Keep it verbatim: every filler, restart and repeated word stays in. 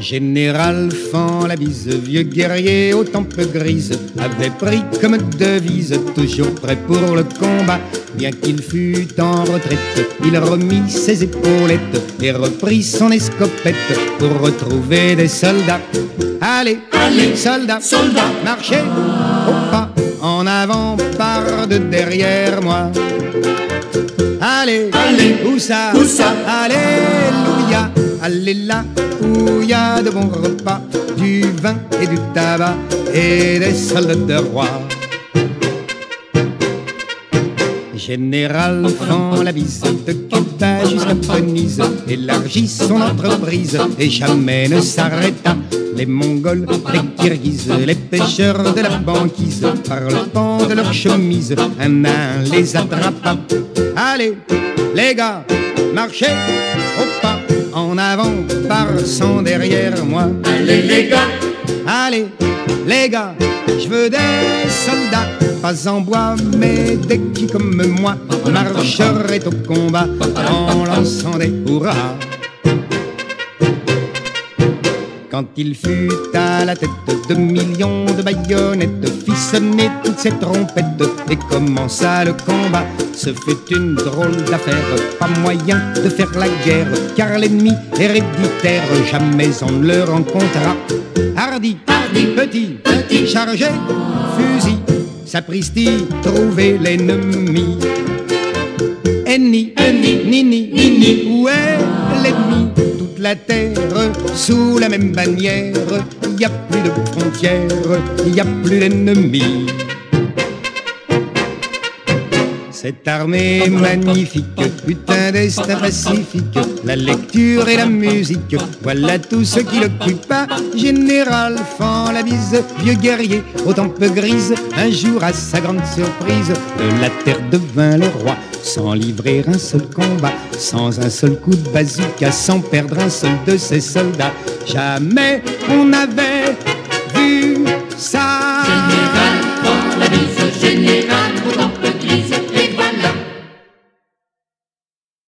Général fend la bise, vieux guerrier aux tempes grises, avait pris comme devise, toujours prêt pour le combat. Bien qu'il fût en retraite, il remit ses épaulettes et reprit son escopette pour retrouver des soldats. Allez, allez, soldats, soldats, marchez au pas, en avant par de derrière moi. Allez, allez, où ça, où ça, alléluia, allez là où y a de bons repas, du vin et du tabac et des soldats de roi. Général fend la bise, de Cuba jusqu'à Venise, élargit son entreprise et jamais ne s'arrêta. Les Mongols, les Kirghizes, les pêcheurs de la banquise, par le pan de leur chemise, un à un les attrapa. Allez, les gars, marchez au pas, en avant par cent derrière moi. Allez les gars, allez les gars, je veux des soldats, pas en bois mais des qui comme moi marcheraient au combat en lançant des hurrahs. Quand il fut à la tête de millions de baïonnettes, fit sonner toutes ces trompettes et commença le combat. Ce fut une drôle d'affaire, pas moyen de faire la guerre, car l'ennemi héréditaire, jamais on ne le rencontra. Hardi, hardi, petit, petit, chargé, fusil, sapristi, trouver l'ennemi. Enni, enni, nini, nini, où est l'ennemi? Toute la terre sous la même bannière, y a plus de frontières, y a plus d'ennemis. Cette armée magnifique eut un destin pacifique, la lecture et la musique, voilà tout ce qui l'occupa. Général fend la bise, vieux guerrier aux tempes grises, un jour à sa grande surprise, de la terre devint le roi, sans livrer un seul combat, sans un seul coup de bazooka, sans perdre un seul de ses soldats. Jamais on n'avait